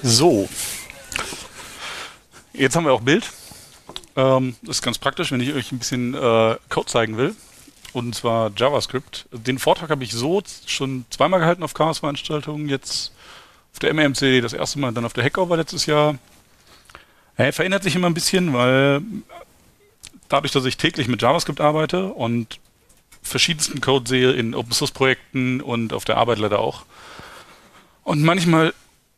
So, jetzt haben wir auch Bild. Das ist ganz praktisch, wenn ich euch ein bisschen Code zeigen will. Und zwar JavaScript. Den Vortrag habe ich so schon zweimal gehalten auf Chaos-Veranstaltungen. Jetzt auf der MMC das erste Mal, dann auf der Hackover letztes Jahr. Er verändert sich immer ein bisschen, weil dadurch, dass ich täglich mit JavaScript arbeite und verschiedensten Code sehe in Open-Source-Projekten und auf der Arbeit leider auch. Und manchmal,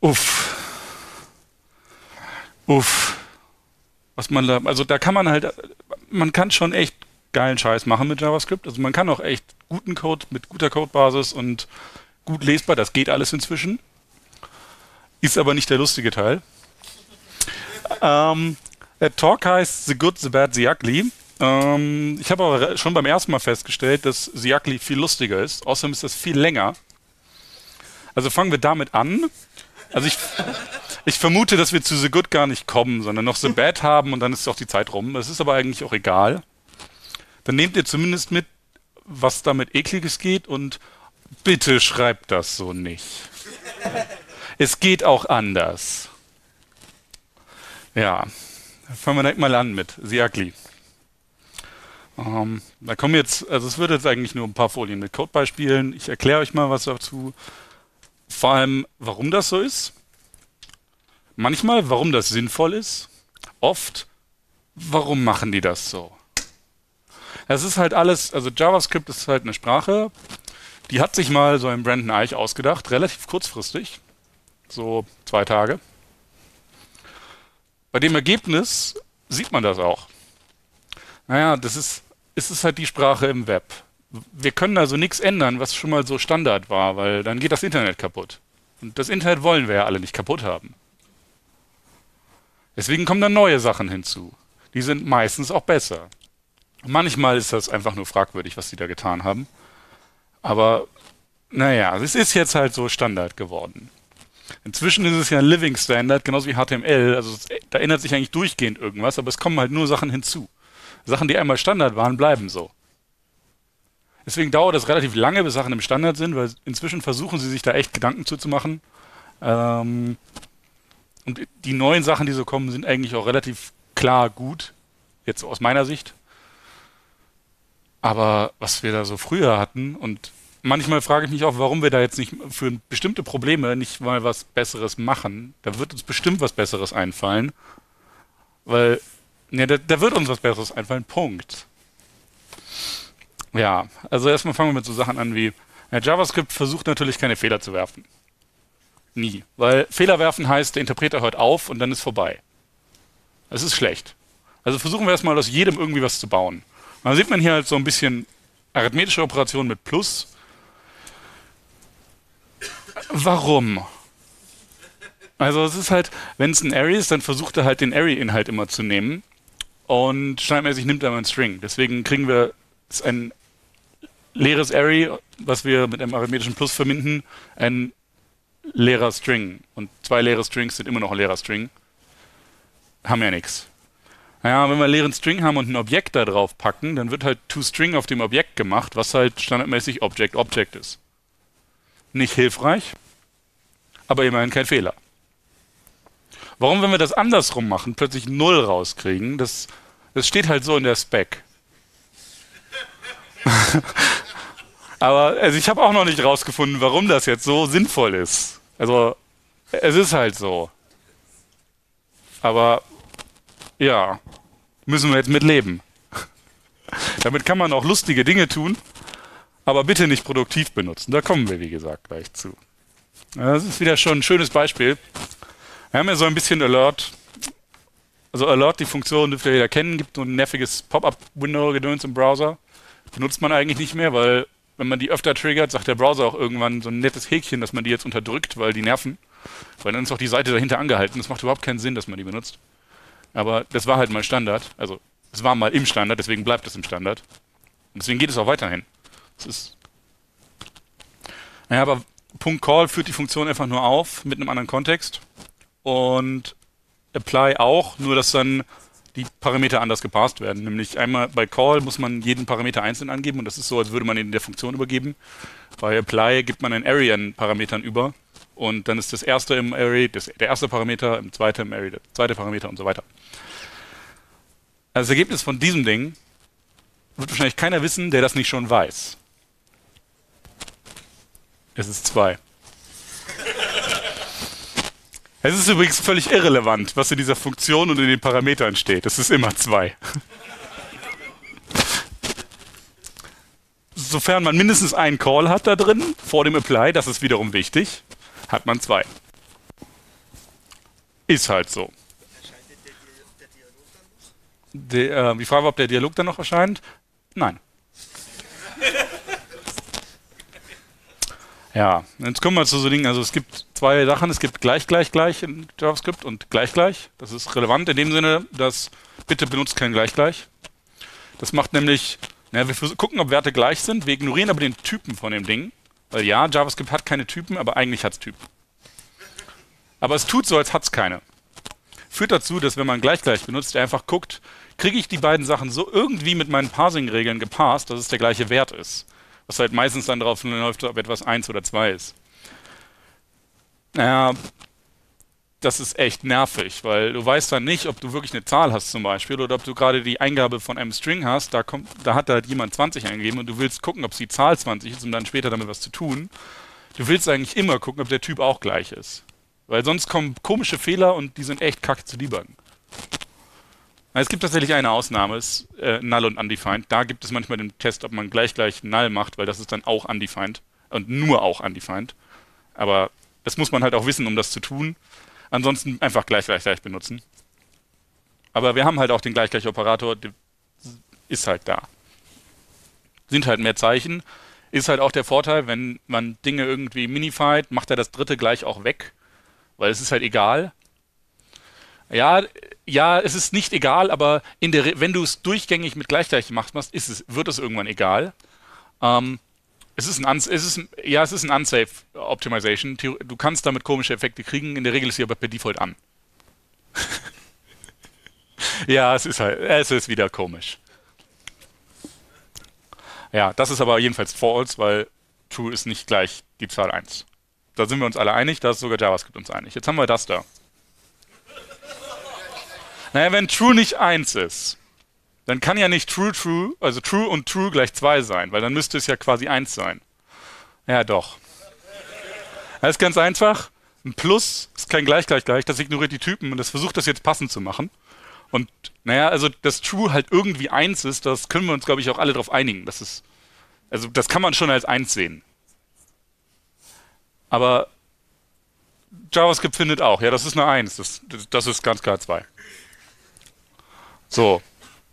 was man da, also da kann man halt, man kann schon echt geilen Scheiß machen mit JavaScript. Also man kann auch echt guten Code mit guter Codebasis und gut lesbar, das geht alles inzwischen. Ist aber nicht der lustige Teil. Der Talk heißt The Good, The Bad, The Ugly. Ich habe aber schon beim ersten Mal festgestellt, dass The Ugly viel lustiger ist. Außerdem ist das viel länger. Also fangen wir damit an. Also ich vermute, dass wir zu The Good gar nicht kommen, sondern noch The Bad haben und dann ist auch die Zeit rum. Das ist aber eigentlich auch egal. Dann nehmt ihr zumindest mit, was damit Ekliges geht und bitte schreibt das so nicht. Es geht auch anders. Ja, fangen wir direkt mal an mit The Ugly. Da kommen jetzt, also es wird jetzt eigentlich nur ein paar Folien mit Codebeispielen. Ich erkläre euch mal was dazu. Vor allem, warum das so ist. Manchmal, warum das sinnvoll ist. Oft, warum machen die das so? Es ist halt alles, also JavaScript ist halt eine Sprache, die hat sich mal so ein Brandon Eich ausgedacht, relativ kurzfristig, so 2 Tage. Bei dem Ergebnis sieht man das auch. Naja, es ist halt die Sprache im Web. Wir können also nichts ändern, was schon mal so Standard war, weil dann geht das Internet kaputt. Und das Internet wollen wir ja alle nicht kaputt haben. Deswegen kommen dann neue Sachen hinzu. Die sind meistens auch besser. Manchmal ist das einfach nur fragwürdig, was die da getan haben. Aber naja, es ist jetzt halt so Standard geworden. Inzwischen ist es ja ein Living Standard, genauso wie HTML. Also da ändert sich eigentlich durchgehend irgendwas, aber es kommen halt nur Sachen hinzu. Sachen, die einmal Standard waren, bleiben so. Deswegen dauert es relativ lange, bis Sachen im Standard sind, weil inzwischen versuchen sie sich da echt Gedanken zuzumachen. Und die neuen Sachen, die so kommen, sind eigentlich auch relativ klar gut, jetzt aus meiner Sicht. Aber was wir da so früher hatten, und manchmal frage ich mich auch, warum wir da jetzt nicht für bestimmte Probleme nicht mal was Besseres machen. Da wird uns bestimmt was Besseres einfallen. Weil, ja, da wird uns was Besseres einfallen, Punkt. Ja, also erstmal fangen wir mit so Sachen an wie, ja, JavaScript versucht natürlich keine Fehler zu werfen. Nie. Weil Fehler werfen heißt, der Interpreter hört auf und dann ist vorbei. Das ist schlecht. Also versuchen wir erstmal aus jedem irgendwie was zu bauen. Und dann sieht man hier halt so ein bisschen arithmetische Operationen mit Plus. Warum? Also es ist halt, wenn es ein Array ist, dann versucht er halt den Array-Inhalt immer zu nehmen und standardmäßig nimmt er mal einen String. Deswegen kriegen wir ein leeres Array, was wir mit einem arithmetischen Plus verbinden, ein leerer String. Und 2 leere Strings sind immer noch ein leerer String. Haben ja nichts. Naja, wenn wir einen leeren String haben und ein Objekt da drauf packen, dann wird halt toString auf dem Objekt gemacht, was halt standardmäßig Object ist. Nicht hilfreich, aber immerhin kein Fehler. Warum, wenn wir das andersrum machen, plötzlich 0 rauskriegen, das steht halt so in der Spec. Aber also ich habe auch noch nicht rausgefunden, warum das jetzt so sinnvoll ist. Also es ist halt so. Aber ja, müssen wir jetzt mit leben. Damit kann man auch lustige Dinge tun, aber bitte nicht produktiv benutzen. Da kommen wir, wie gesagt, gleich zu. Das ist wieder schon ein schönes Beispiel. Wir haben ja so ein bisschen Alert. Also Alert, die Funktion dürft ihr jeder kennen, gibt so ein nerviges Pop-up-Window-Gedöns im Browser. Benutzt man eigentlich nicht mehr, weil wenn man die öfter triggert, sagt der Browser auch irgendwann so ein nettes Häkchen, dass man die jetzt unterdrückt, weil die nerven. Weil dann ist auch die Seite dahinter angehalten. Das macht überhaupt keinen Sinn, dass man die benutzt. Aber das war halt mal Standard. Also es war mal im Standard, deswegen bleibt es im Standard. Und deswegen geht es auch weiterhin. Es ist. Naja, aber .call führt die Funktion einfach nur auf mit einem anderen Kontext. Und apply auch, nur dass dann die Parameter anders gepasst werden. Nämlich einmal bei call muss man jeden Parameter einzeln angeben und das ist so, als würde man ihn in der Funktion übergeben. Bei apply gibt man ein Array an Parametern über und dann ist das erste im Array der erste Parameter, im zweiten im Array der zweite Parameter und so weiter. Also das Ergebnis von diesem Ding wird wahrscheinlich keiner wissen, der das nicht schon weiß. Es ist 2. Es ist übrigens völlig irrelevant, was in dieser Funktion und in den Parametern steht. Es ist immer 2. Sofern man mindestens einen Call hat da drin, vor dem Apply, das ist wiederum wichtig, hat man 2. Ist halt so. Die Frage war, ob der Dialog dann noch erscheint? Nein. Ja, jetzt kommen wir zu so Dingen, also es gibt zwei Sachen, es gibt gleich in JavaScript und gleich. Das ist relevant in dem Sinne, dass bitte benutzt kein gleich. Das macht nämlich, wir gucken, ob Werte gleich sind, wir ignorieren aber den Typen von dem Ding, weil ja, JavaScript hat keine Typen, aber eigentlich hat es Typen. Aber es tut so, als hat es keine. Führt dazu, dass wenn man gleich benutzt, er einfach guckt, kriege ich die beiden Sachen so irgendwie mit meinen Parsing-Regeln gepasst, dass es der gleiche Wert ist. Was halt meistens dann darauf läuft, ob etwas 1 oder 2 ist. Naja, das ist echt nervig, weil du weißt dann nicht, ob du wirklich eine Zahl hast zum Beispiel oder ob du gerade die Eingabe von einem String hast, da hat halt jemand 20 eingegeben und du willst gucken, ob es die Zahl 20 ist, um dann später damit was zu tun. Du willst eigentlich immer gucken, ob der Typ auch gleich ist. Weil sonst kommen komische Fehler und die sind echt kacke zu debuggen. Es gibt tatsächlich eine Ausnahme, ist Null und Undefined. Da gibt es manchmal den Test, ob man gleich Null macht, weil das ist dann auch Undefined und nur auch Undefined. Aber das muss man halt auch wissen, um das zu tun. Ansonsten einfach gleich benutzen. Aber wir haben halt auch den Gleich-Operator, der ist halt da. Sind halt mehr Zeichen. Ist halt auch der Vorteil, wenn man Dinge irgendwie minified, macht er das dritte gleich auch weg, weil es ist halt egal. Ja, es ist nicht egal, aber wenn du es durchgängig mit gleich machst, wird es irgendwann egal. Es ist ein Unsafe Optimization. Du kannst damit komische Effekte kriegen. In der Regel ist sie aber per Default an. Ja, es ist wieder komisch. Ja, das ist aber jedenfalls false, weil true ist nicht gleich die Zahl 1. Da sind wir uns alle einig, da ist sogar JavaScript uns einig. Jetzt haben wir das da. Naja, wenn true nicht 1 ist, dann kann ja nicht true, also true und true gleich 2 sein, weil dann müsste es ja quasi 1 sein. Ja, doch. Das ist ganz einfach. Ein Plus ist kein gleich, das ignoriert die Typen und das versucht das jetzt passend zu machen. Und naja, also dass true halt irgendwie 1 ist, das können wir uns, glaube ich, auch alle darauf einigen. Also das kann man schon als 1 sehen. Aber JavaScript findet auch, ja, das ist eine 1, das ist ganz klar 2. So.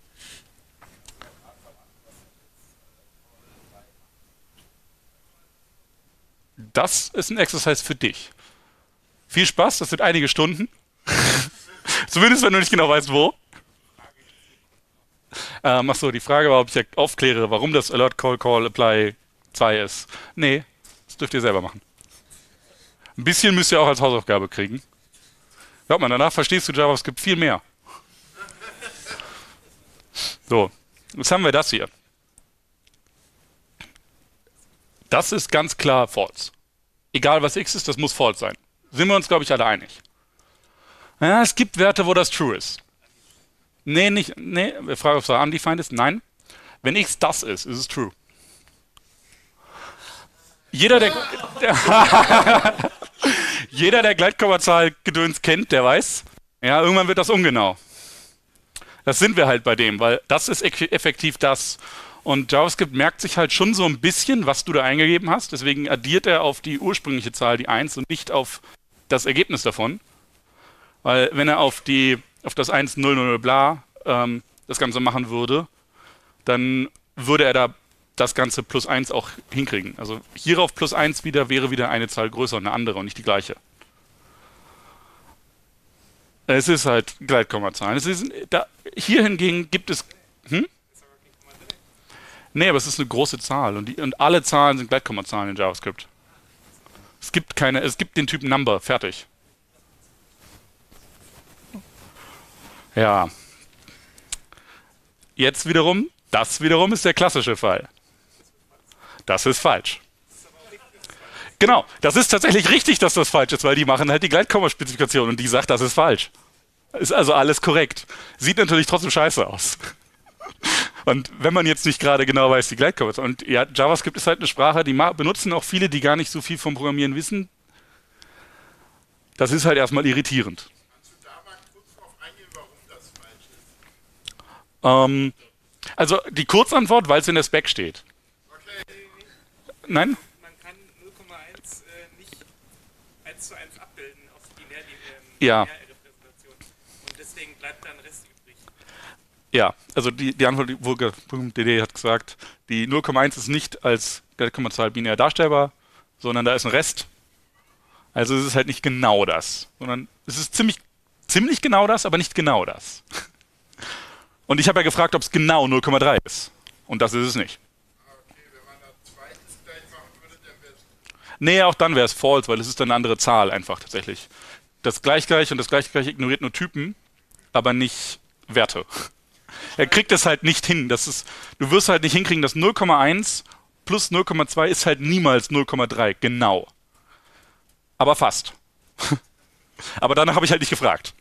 Das ist ein Exercise für dich. Viel Spaß, das sind einige Stunden. Zumindest, wenn du nicht genau weißt, wo. Achso, die Frage war, ob ich aufkläre, warum das Alert Call Apply 2 ist. Nee, das dürft ihr selber machen. Ein bisschen müsst ihr auch als Hausaufgabe kriegen. Glaubt man, danach verstehst du JavaScript viel mehr. So, jetzt haben wir das hier. Das ist ganz klar false. Egal was x ist, das muss false sein. Sind wir uns, glaube ich, alle einig. Ja, es gibt Werte, wo das true ist. Nee, wir fragen, ob es undefined ist. Nein. Wenn x das ist es true. Jeder, der Gleitkommazahl-Gedöns kennt, der weiß, ja, irgendwann wird das ungenau. Das sind wir halt bei dem, weil das ist effektiv das. Und JavaScript merkt sich halt schon so ein bisschen, was du da eingegeben hast. Deswegen addiert er auf die ursprüngliche Zahl die 1 und nicht auf das Ergebnis davon. Weil wenn er auf das 1, 0, 0, bla das Ganze machen würde, dann würde er da das Ganze plus 1 auch hinkriegen. Also hierauf plus 1 wäre wieder eine Zahl größer und eine andere und nicht die gleiche. Es ist halt Gleitkommazahlen. Hier hingegen gibt es... Nee, aber es ist eine große Zahl und alle Zahlen sind Gleitkommazahlen in JavaScript. Es gibt den Typ Number, fertig. Ja. Jetzt wiederum, das wiederum ist der klassische Fall. Das ist falsch. Genau, das ist tatsächlich richtig, dass das falsch ist, weil die machen halt die Gleitkommaspezifikation und die sagt, das ist falsch. Ist also alles korrekt. Sieht natürlich trotzdem scheiße aus. Und wenn man jetzt nicht gerade genau weiß, die Gleitkommas. Und ja, JavaScript ist halt eine Sprache, die benutzen auch viele, die gar nicht so viel vom Programmieren wissen. Das ist halt erstmal irritierend. Kannst du da mal kurz drauf eingehen, warum das falsch ist? Also die Kurzantwort, weil es in der Spec steht. Okay. Nein? Man kann 0,1 nicht 1 zu 1 abbilden auf Ja. Binärrepräsentation. Und deswegen bleibt da ein Rest übrig. Ja, also die Antwort, DD hat gesagt, die 0,1 ist nicht als Gleitkommazahl binär darstellbar, sondern da ist ein Rest. Also es ist halt nicht genau das, sondern es ist ziemlich genau das, aber nicht genau das. Und ich habe ja gefragt, ob es genau 0,3 ist. Und das ist es nicht. Okay, wenn man da zweites gleich machen würde, dann wäre es. Nee, auch dann wäre es false, weil es ist dann eine andere Zahl einfach tatsächlich. Das Gleich und das Gleich ignoriert nur Typen, aber nicht Werte. Er kriegt es halt nicht hin. Du wirst halt nicht hinkriegen, dass 0,1 plus 0,2 ist halt niemals 0,3, genau. Aber fast. Aber danach habe ich halt nicht gefragt.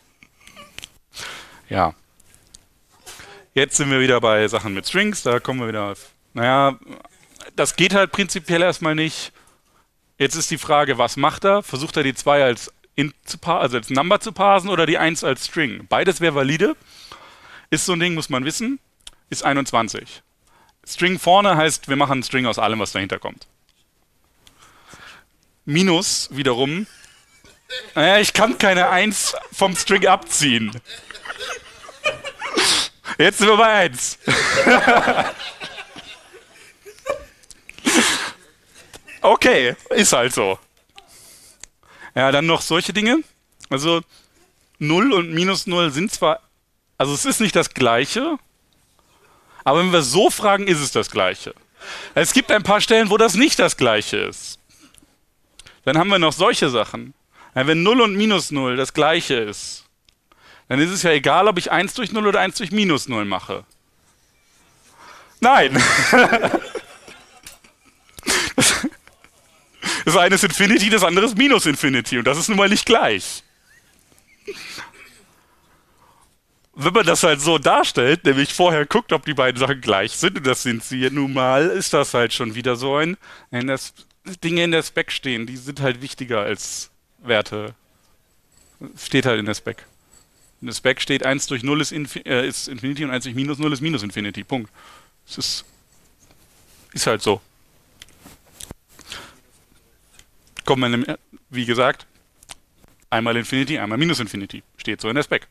Ja. Jetzt sind wir wieder bei Sachen mit Strings, da kommen wir wieder auf. Naja, das geht halt prinzipiell erstmal nicht. Jetzt ist die Frage, was macht er? Versucht er die 2 als Int also als Number zu parsen oder die 1 als String? Beides wäre valide. Ist so ein Ding, muss man wissen. Ist 21. String vorne heißt, wir machen einen String aus allem, was dahinter kommt. Minus wiederum, naja, ich kann keine 1 vom String abziehen. Jetzt sind wir bei 1. Okay, ist halt so. Ja, dann noch solche Dinge. Also 0 und minus 0 sind zwar, also es ist nicht das Gleiche, aber wenn wir so fragen, ist es das Gleiche. Es gibt ein paar Stellen, wo das nicht das Gleiche ist. Dann haben wir noch solche Sachen. Ja, wenn 0 und minus 0 das Gleiche ist, dann ist es ja egal, ob ich 1 durch 0 oder 1 durch minus 0 mache. Nein! Das eine ist Infinity, das andere ist minus Infinity und das ist nun mal nicht gleich. Wenn man das halt so darstellt, nämlich vorher guckt, ob die beiden Sachen gleich sind, und das sind sie nun mal, ist das halt schon wieder so wenn das Dinge in der Spec stehen, die sind halt wichtiger als Werte. Steht halt in der Spec. In der Spec steht 1 durch 0 ist Infinity und 1 durch minus 0 ist minus Infinity. Punkt. Es ist halt so. Kommt man, wie gesagt, einmal Infinity, einmal minus Infinity. Steht so in der Spec.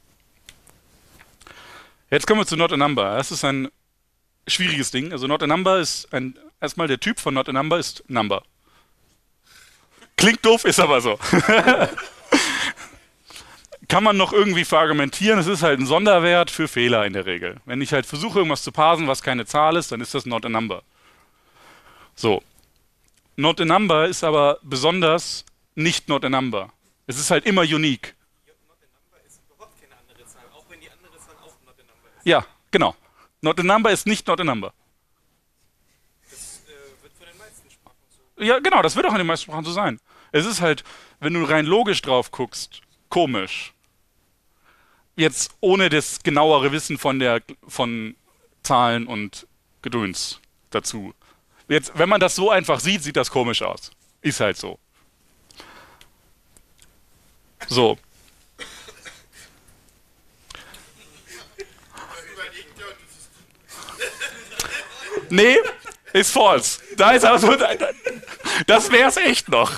Jetzt kommen wir zu Not a Number. Das ist ein schwieriges Ding. Also Not a Number ist erstmal der Typ von Not a Number ist Number. Klingt doof, ist aber so. Kann man noch irgendwie verargumentieren. Es ist halt ein Sonderwert für Fehler in der Regel. Wenn ich halt versuche, irgendwas zu parsen, was keine Zahl ist, dann ist das Not a Number. So. Not a Number ist aber besonders nicht Not a Number. Es ist halt immer unique. Not a number ist überhaupt keine andere Zahl, auch wenn die andere Zahl auch not a number ist. Ja, genau. Not a Number ist nicht Not a Number. Das wird von den meisten Sprachen so. Ja, genau, das wird auch in den meisten Sprachen so sein. Es ist halt, wenn du rein logisch drauf guckst, komisch. Jetzt ohne das genauere Wissen von Zahlen und Gedöns dazu. Jetzt, wenn man das so einfach sieht, sieht das komisch aus. Ist halt so. So. Nee, ist false. Da ist also, das wär's echt noch.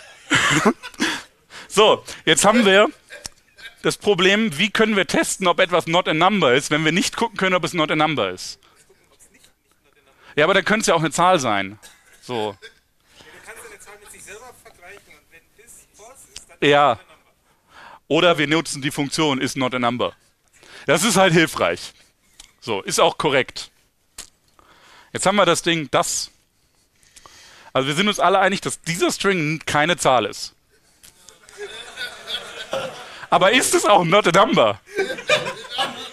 So, jetzt haben wir das Problem, wie können wir testen, ob etwas not a number ist, wenn wir nicht gucken können, ob es not a number ist. Ja, aber dann könnte es ja auch eine Zahl sein. So. Ja, du kannst eine Zahl mit sich selber vergleichen und wenn das false ist, dann Ja. ist es not a number. Oder wir nutzen die Funktion is not a number. Das ist halt hilfreich. So, ist auch korrekt. Jetzt haben wir das Ding, das. Also wir sind uns alle einig, dass dieser String keine Zahl ist. Aber ist es auch not a number?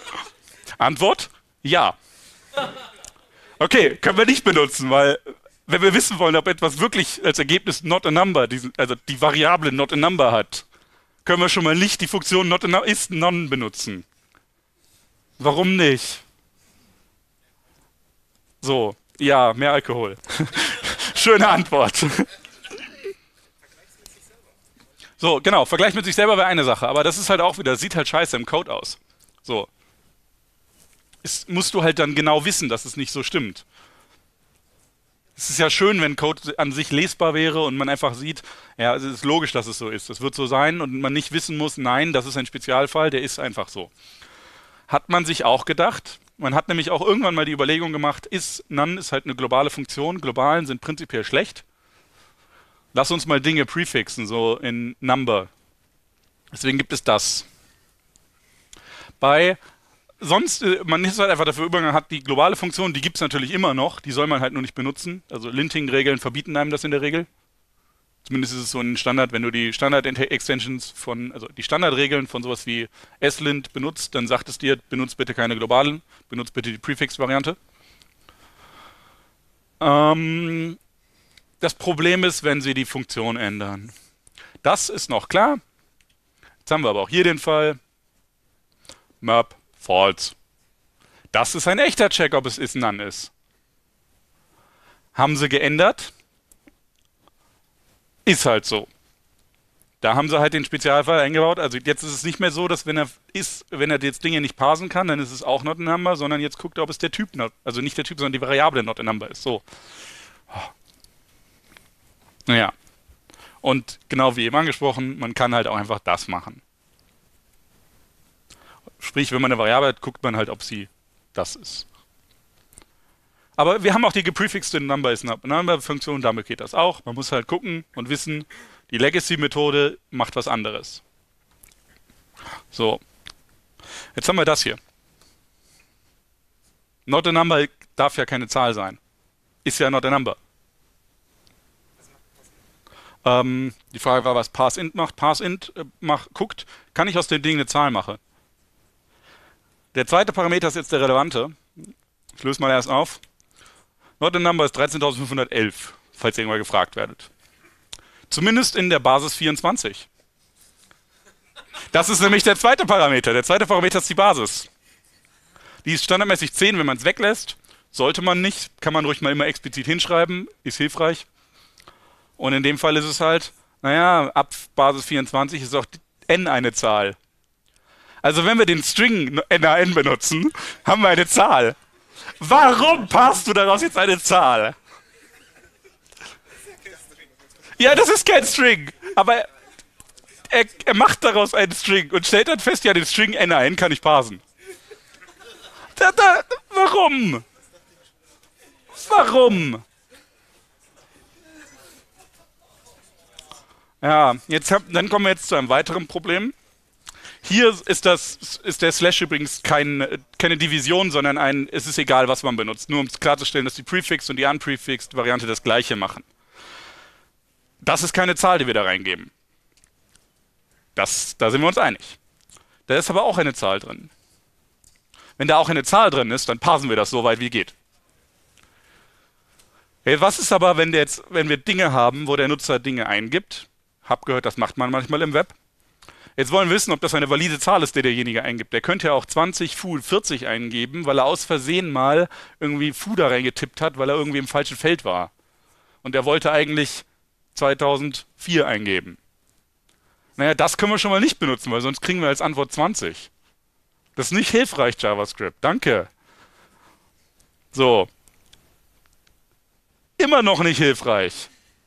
Antwort? Ja. Okay, können wir nicht benutzen, weil wenn wir wissen wollen, ob etwas wirklich als Ergebnis not a number, also die Variable not a number hat, können wir schon mal nicht die Funktion not a number ist none benutzen. Warum nicht? So, ja, mehr Alkohol. Schöne Antwort. So, genau, Vergleich mit sich selber wäre eine Sache, aber das ist halt auch wieder, das sieht halt scheiße im Code aus. So. Musst du halt dann genau wissen, dass es nicht so stimmt. Es ist ja schön, wenn Code an sich lesbar wäre und man einfach sieht, ja, es ist logisch, dass es so ist. Es wird so sein und man nicht wissen muss, nein, das ist ein Spezialfall, der ist einfach so. Hat man sich auch gedacht. Man hat nämlich auch irgendwann mal die Überlegung gemacht, none ist halt eine globale Funktion, Globalen sind prinzipiell schlecht. Lass uns mal Dinge prefixen, so in Number. Deswegen gibt es das. Man ist halt einfach dafür übergegangen, hat die globale Funktion, die gibt es natürlich immer noch, die soll man halt nur nicht benutzen. Also Linting-Regeln verbieten einem das in der Regel. Zumindest ist es so ein Standard, wenn du die Standard-Extensions also die Standardregeln von sowas wie slint benutzt, dann sagt es dir, benutzt bitte keine globalen, benutzt bitte die Prefix-Variante. Das Problem ist, wenn sie die Funktion ändern. Das ist noch klar. Jetzt haben wir aber auch hier den Fall. Map false. Das ist ein echter Check, ob es is-none ist. Haben sie geändert? Ist halt so. Da haben sie halt den Spezialfall eingebaut. Also jetzt ist es nicht mehr so, dass wenn er jetzt Dinge nicht parsen kann, dann ist es auch not a number, sondern jetzt guckt er, ob es der Typ, also nicht der Typ, sondern die Variable not a number ist. So. Naja. Und genau wie eben angesprochen, man kann halt auch einfach das machen. Sprich, wenn man eine Variable hat, guckt man halt, ob sie das ist. Aber wir haben auch die geprefixte Number is not a number Funktion, damit geht das auch. Man muss halt gucken und wissen, die Legacy-Methode macht was anderes. So. Jetzt haben wir das hier. Not a number darf ja keine Zahl sein. Ist ja not a number. Die Frage war, was parseInt macht. ParseInt guckt, kann ich aus dem Ding eine Zahl machen? Der zweite Parameter ist jetzt der relevante. Ich löse mal erst auf. Not a number ist 13.511, falls ihr irgendwann gefragt werdet. Zumindest in der Basis 24. Das ist nämlich der zweite Parameter. Der zweite Parameter ist die Basis. Die ist standardmäßig 10, wenn man es weglässt. Sollte man nicht, kann man ruhig mal immer explizit hinschreiben, ist hilfreich. Und in dem Fall ist es halt, naja, ab Basis 24 ist auch n eine Zahl. Also wenn wir den String NaN benutzen, haben wir eine Zahl. Warum passt du daraus jetzt eine Zahl? Ja, das ist kein String, aber er macht daraus einen String und stellt dann fest, ja, den String NaN kann ich parsen. Warum? Warum? Ja, dann kommen wir jetzt zu einem weiteren Problem. Hier ist der Slash übrigens keine Division, sondern es ist egal, was man benutzt. Nur um es klarzustellen, dass die Prefix und die Unprefixed Variante das gleiche machen. Das ist keine Zahl, die wir da reingeben. Da sind wir uns einig. Da ist aber auch eine Zahl drin. Wenn da auch eine Zahl drin ist, dann parsen wir das so weit wie geht. Hey, was ist aber, wenn wir Dinge haben, wo der Nutzer Dinge eingibt? Hab gehört, das macht man manchmal im Web. Jetzt wollen wir wissen, ob das eine valide Zahl ist, die derjenige eingibt. Der könnte ja auch 20 Foo 40 eingeben, weil er aus Versehen mal irgendwie Foo da reingetippt hat, weil er irgendwie im falschen Feld war. Und er wollte eigentlich 2004 eingeben. Naja, das können wir schon mal nicht benutzen, weil sonst kriegen wir als Antwort 20. Das ist nicht hilfreich, JavaScript. Danke. So. Immer noch nicht hilfreich.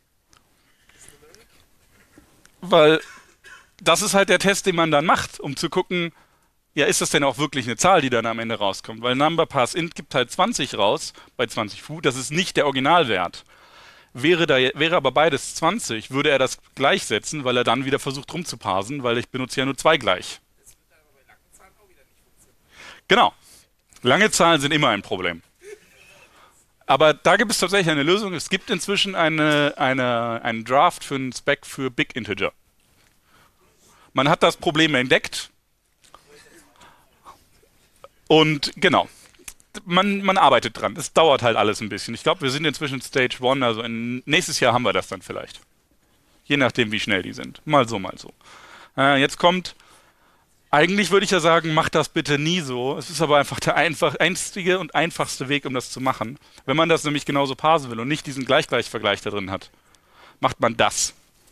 Weil das ist halt der Test, den man dann macht, um zu gucken, ja, ist das denn auch wirklich eine Zahl, die dann am Ende rauskommt? Weil Number parseInt gibt halt 20 raus, bei 20 Foo, das ist nicht der Originalwert. Wäre aber beides 20, würde er das gleichsetzen, weil er dann wieder versucht rumzuparsen, weil ich benutze ja nur 2 gleich. Das wird dann aber bei langen Zahlen auch wieder nicht funktionieren. Genau. Lange Zahlen sind immer ein Problem. Aber da gibt es tatsächlich eine Lösung. Es gibt inzwischen einen Draft für einen Spec für Big Integer. Man hat das Problem entdeckt. Und genau. man arbeitet dran. Es dauert halt alles ein bisschen. Ich glaube, wir sind inzwischen Stage 1, also nächstes Jahr haben wir das dann vielleicht. Je nachdem, wie schnell die sind. Mal so, mal so. Jetzt kommt, eigentlich würde ich ja sagen, macht das bitte nie so. Es ist aber einfach der einzige und einfachste Weg, um das zu machen. Wenn man das nämlich genauso parsen will und nicht diesen Gleich-Gleich-Vergleich da drin hat, macht man das.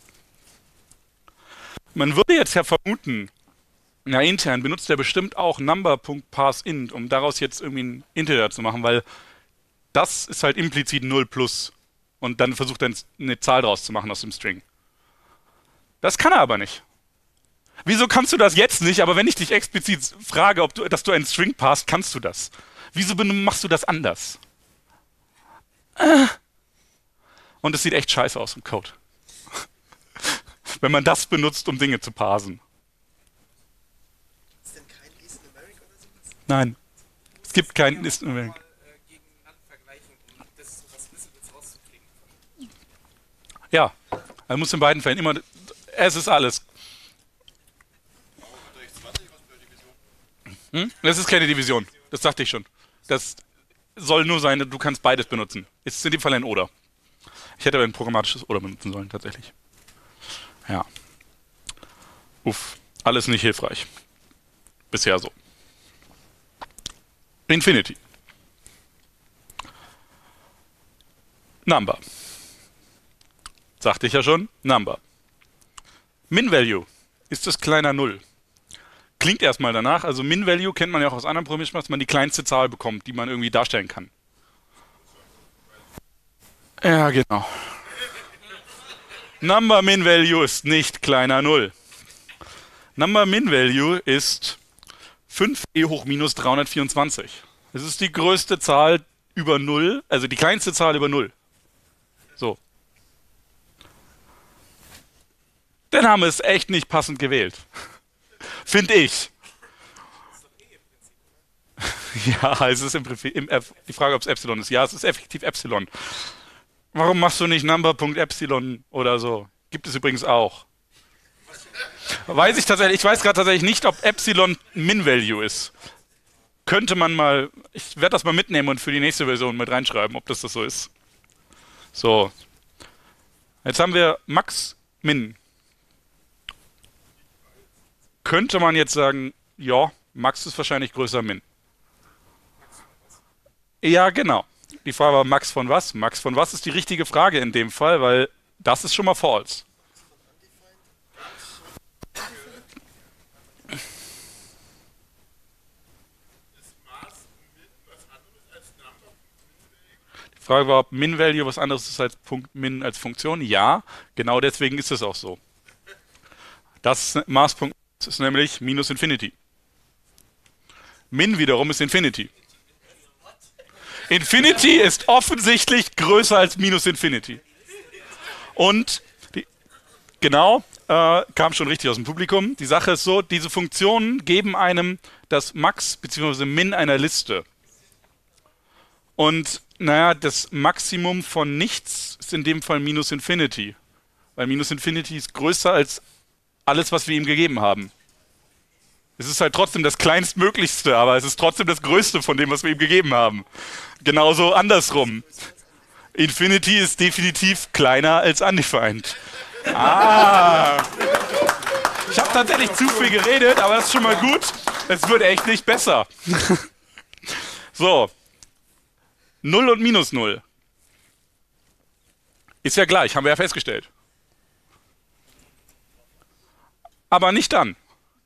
Man würde jetzt ja vermuten, na, intern benutzt er bestimmt auch number.parseInt, um daraus jetzt irgendwie ein Integer zu machen, weil das ist halt implizit 0 plus. Und dann versucht er eine Zahl draus zu machen aus dem String. Das kann er aber nicht. Wieso kannst du das jetzt nicht? Aber wenn ich dich explizit frage, dass du einen String parst, kannst du das. Wieso machst du das anders? Und es sieht echt scheiße aus im Code. Wenn man das benutzt, um Dinge zu parsen. Ist denn kein List in America oder sowas? Nein. Es gibt keinen List in America. Gegeneinander vergleichen, um das so was Wissenschaftliches rauszukriegen. Ja. Man muss in beiden Fällen immer. Es ist alles. Das ist keine Division. Das sagte ich schon. Das soll nur sein, du kannst beides benutzen. Es ist in dem Fall ein Oder. Ich hätte aber ein programmatisches Oder benutzen sollen, tatsächlich. Ja. Uff. Alles nicht hilfreich. Bisher so. Infinity. Number. Sagte ich ja schon. Number. Min-Value ist das kleiner 0. Klingt erstmal danach. Also Min-Value kennt man ja auch aus anderen Programmiersprachen, dass man die kleinste Zahl bekommt, die man irgendwie darstellen kann. Ja, genau. Number Min-Value ist nicht kleiner 0. Number Min-Value ist 5e hoch minus 324. Es ist die größte Zahl über 0, also die kleinste Zahl über 0. So. Der Name ist echt nicht passend gewählt. Finde ich. Ja, es ist im Prinzip die Frage, ob es Epsilon ist. Ja, es ist effektiv Epsilon. Warum machst du nicht Number.Epsilon oder so? Gibt es übrigens auch. Weiß ich tatsächlich, ich weiß gerade tatsächlich nicht, ob Epsilon Min-Value ist. Könnte man mal, ich werde das mal mitnehmen und für die nächste Version mit reinschreiben, ob das so ist. So. Jetzt haben wir Max Min. Könnte man jetzt sagen, ja, Max ist wahrscheinlich größer Min. Ja, genau. Die Frage war Max von was? Max von was ist die richtige Frage in dem Fall, weil das ist schon mal false. Die Frage war, ob Min-Value was anderes ist als Punkt Min als Funktion. Ja, genau deswegen ist es auch so. Das Maßpunkt ist nämlich minus Infinity. Min wiederum ist Infinity. Infinity ist offensichtlich größer als minus Infinity. Und, genau, kam schon richtig aus dem Publikum. Die Sache ist so, diese Funktionen geben einem das Max bzw. Min einer Liste. Und, naja, das Maximum von nichts ist in dem Fall minus Infinity. Weil minus Infinity ist größer als alles, was wir ihm gegeben haben. Es ist halt trotzdem das kleinstmöglichste, aber es ist trotzdem das Größte von dem, was wir ihm gegeben haben. Genauso andersrum. Infinity ist definitiv kleiner als undefined. Ah! Ich habe tatsächlich zu viel geredet, aber das ist schon mal gut. Es wird echt nicht besser. So. 0 und minus 0. Ist ja gleich, haben wir ja festgestellt. Aber nicht dann.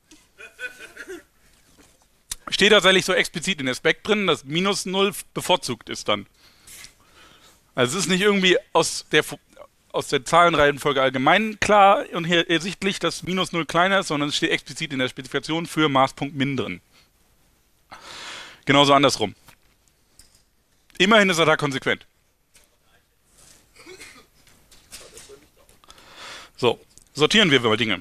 Steht tatsächlich so explizit in der Spec drin, dass minus 0 bevorzugt ist dann. Also es ist nicht irgendwie aus der Zahlenreihenfolge allgemein klar und hier ersichtlich, dass minus 0 kleiner ist, sondern es steht explizit in der Spezifikation für Maß.min drin. Genauso andersrum. Immerhin ist er da konsequent. So, sortieren wir mal Dinge.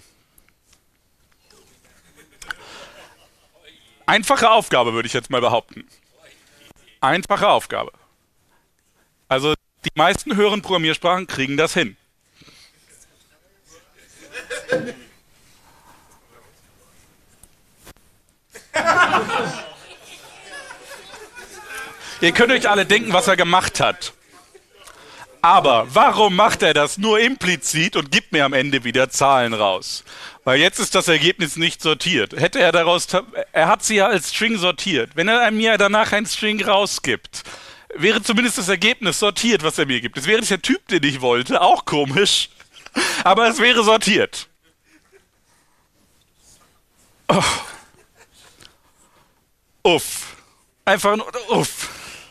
Einfache Aufgabe, würde ich jetzt mal behaupten. Einfache Aufgabe. Also die meisten höheren Programmiersprachen kriegen das hin. Ihr könnt euch alle denken, was er gemacht hat. Aber warum macht er das nur implizit und gibt mir am Ende wieder Zahlen raus? Weil jetzt ist das Ergebnis nicht sortiert. Hätte er daraus, er hat sie ja als String sortiert. Wenn er mir danach ein String rausgibt, wäre zumindest das Ergebnis sortiert, was er mir gibt. Es wäre nicht der Typ, den ich wollte, auch komisch, aber es wäre sortiert. Oh. Uff. Einfach nur uff.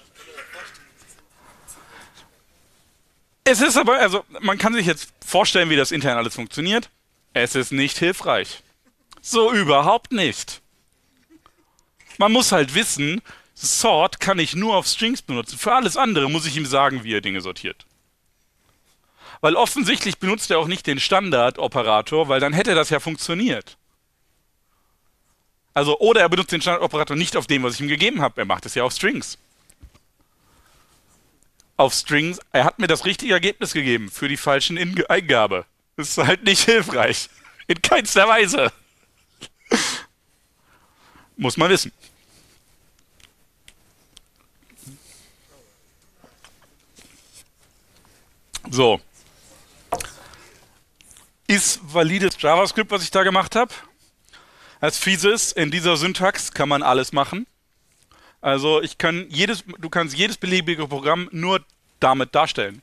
Es ist aber, also man kann sich jetzt vorstellen, wie das intern alles funktioniert. Es ist nicht hilfreich. So überhaupt nicht. Man muss halt wissen, Sort kann ich nur auf Strings benutzen. Für alles andere muss ich ihm sagen, wie er Dinge sortiert. Weil offensichtlich benutzt er auch nicht den Standardoperator, weil dann hätte das ja funktioniert. Also, oder er benutzt den Standardoperator nicht auf dem, was ich ihm gegeben habe. Er macht es ja auf Strings. Auf Strings, er hat mir das richtige Ergebnis gegeben für die falschen Eingabe. Das ist halt nicht hilfreich. In keinster Weise. Muss man wissen. So. Ist valides JavaScript, was ich da gemacht habe. Das Fiese ist, in dieser Syntax kann man alles machen. Also du kannst jedes beliebige Programm nur damit darstellen.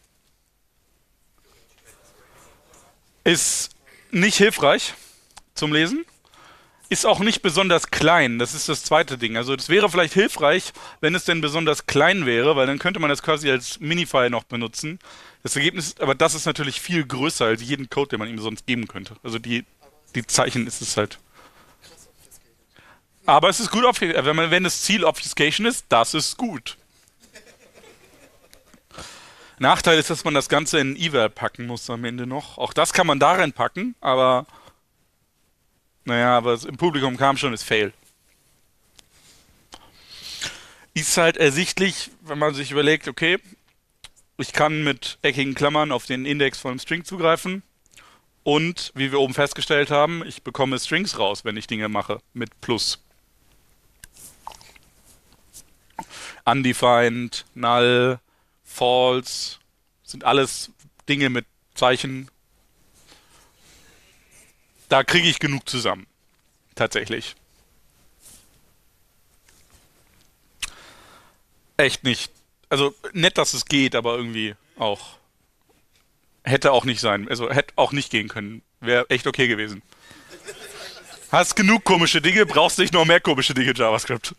Ist nicht hilfreich zum Lesen. Ist auch nicht besonders klein. Das ist das zweite Ding. Also das wäre vielleicht hilfreich, wenn es denn besonders klein wäre, weil dann könnte man das quasi als Minifile noch benutzen. Das Ergebnis, aber das ist natürlich viel größer als jeden Code, den man ihm sonst geben könnte. Also die Zeichen ist es halt. Aber es ist gut, wenn das Ziel Obfuscation ist, das ist gut. Nachteil ist, dass man das Ganze in Eval packen muss am Ende noch. Auch das kann man da reinpacken, aber naja, aber im Publikum kam schon, ist Fail. Ist halt ersichtlich, wenn man sich überlegt, okay, ich kann mit eckigen Klammern auf den Index von einem String zugreifen und, wie wir oben festgestellt haben, ich bekomme Strings raus, wenn ich Dinge mache mit Plus. Undefined, Null, False, sind alles Dinge mit Zeichen. Da kriege ich genug zusammen. Tatsächlich. Echt nicht. Also nett, dass es geht, aber irgendwie auch. Hätte auch nicht sein. Also hätte auch nicht gehen können. Wäre echt okay gewesen. Hast genug komische Dinge, brauchst nicht noch mehr komische Dinge, JavaScript.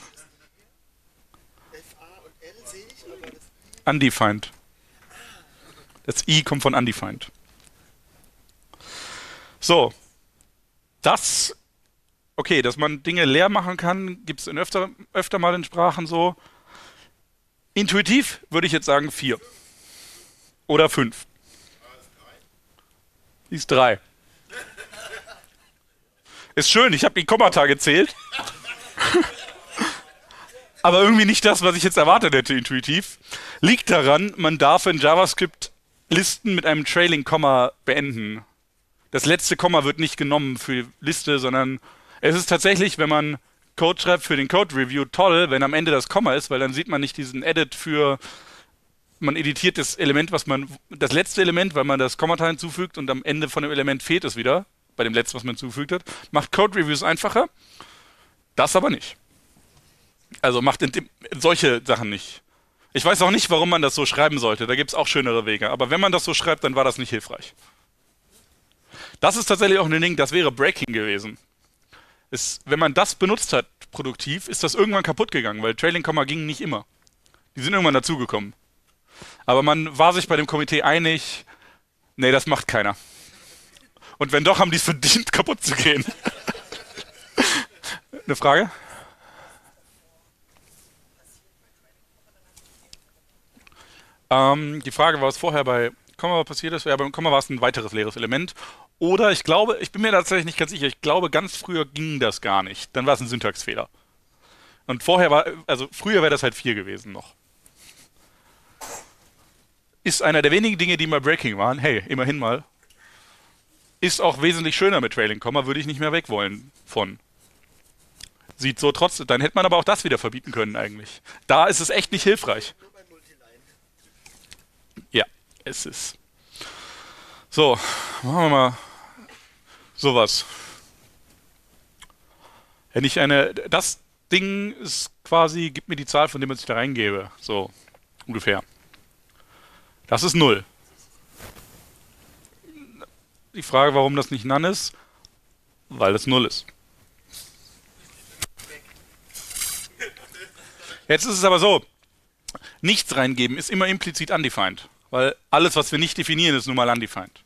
FA und L sehe ich, aber das Undefined. Das I kommt von Undefined. So. Das, okay, dass man Dinge leer machen kann, gibt es öfter mal in Sprachen so. Intuitiv würde ich jetzt sagen 4. Oder 5. Die ist 3. Ist schön, ich habe die Kommata gezählt. Aber irgendwie nicht das, was ich jetzt erwartet hätte, intuitiv. Liegt daran, man darf in JavaScript Listen mit einem Trailing Komma beenden. Das letzte Komma wird nicht genommen für Liste, sondern es ist tatsächlich, wenn man Code schreibt für den Code Review, toll, wenn am Ende das Komma ist, weil dann sieht man nicht diesen Edit für, man editiert das Element, das letzte Element, weil man das Kommata hinzufügt und am Ende von dem Element fehlt es wieder, bei dem letzten, was man hinzugefügt hat. Macht Code Reviews einfacher, das aber nicht. Also macht solche Sachen nicht. Ich weiß auch nicht, warum man das so schreiben sollte, da gibt es auch schönere Wege, aber wenn man das so schreibt, dann war das nicht hilfreich. Das ist tatsächlich auch ein Ding, das wäre Breaking gewesen. Wenn man das benutzt hat, produktiv, ist das irgendwann kaputt gegangen, weil Trailing Komma ging nicht immer. Die sind irgendwann dazugekommen. Aber man war sich bei dem Komitee einig, nee, das macht keiner. Und wenn doch, haben die es verdient, kaputt zu gehen. Eine Frage? Die Frage war, was vorher bei Komma passiert ist. Ja, beim Komma war es ein weiteres leeres Element. Oder ich glaube, ich bin mir tatsächlich nicht ganz sicher, ich glaube, ganz früher ging das gar nicht. Dann war es ein Syntaxfehler. Und früher wäre das halt 4 gewesen noch. Ist einer der wenigen Dinge, die mal Breaking waren. Hey, immerhin mal. Ist auch wesentlich schöner mit Trailing Komma, würde ich nicht mehr weg wollen von. Sieht so trotzdem, dann hätte man aber auch das wieder verbieten können eigentlich. Da ist es echt nicht hilfreich. Nur bei Multiline. Ja, es ist. So, machen wir mal sowas. Wenn ich das Ding ist quasi, gib mir die Zahl, von dem was ich da reingebe. So, ungefähr. Das ist 0. Die Frage, warum das nicht None ist, weil es 0 ist. Jetzt ist es aber so, nichts reingeben ist immer implizit undefined, weil alles, was wir nicht definieren, ist nun mal undefined.